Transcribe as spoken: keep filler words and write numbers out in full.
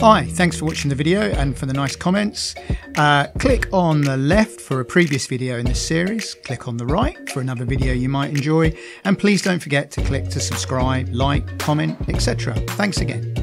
Hi, thanks for watching the video and for the nice comments. Uh, click on the left for a previous video in this series, click on the right for another video you might enjoy, and please don't forget to click to subscribe, like, comment, et cetera. Thanks again.